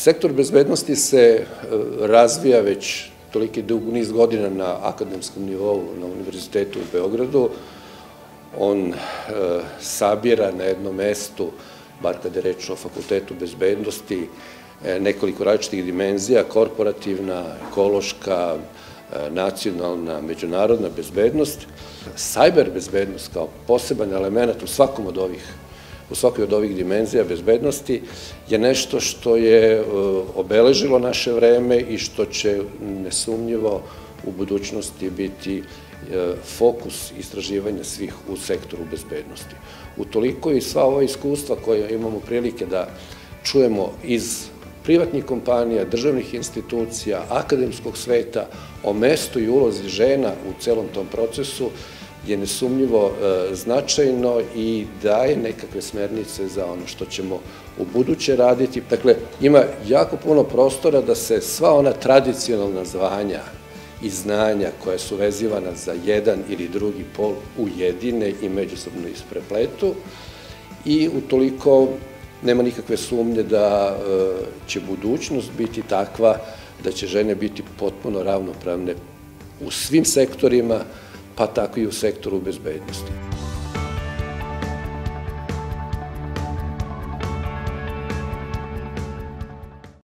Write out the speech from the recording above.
Sektor bezbednosti se razvija već toliki dug niz godina na akademskom nivou na Univerzitetu u Beogradu. On sabira na jednom mestu, bar kada je reč o Fakultetu bezbednosti, nekoliko različitih dimenzija, korporativna, ekološka, nacionalna, međunarodna bezbednost. Cyber bezbednost kao poseban element u svakoj od ovih dimenzija bezbednosti je nešto što je obeležilo naše vreme i što će nesumnjivo u budućnosti biti fokus istraživanja svih u sektoru bezbednosti. Utoliko i sva ova iskustva koje imamo prilike da čujemo iz privatnih kompanija, državnih institucija, akademskog sveta, o mestu i ulozi žena u celom tom procesu je nesumnjivo značajno i daje nekakve smernice za ono što ćemo u buduće raditi. Dakle, ima jako puno prostora da se sva ona tradicionalna zvanja i znanja koja su vezivana za jedan ili drugi pol ujedine i međusobno isprepletu i utoliko nema nikakve sumnje da će budućnost biti takva da će žene biti potpuno ravnopravne u svim sektorima, pa tako i u sektoru bezbednosti.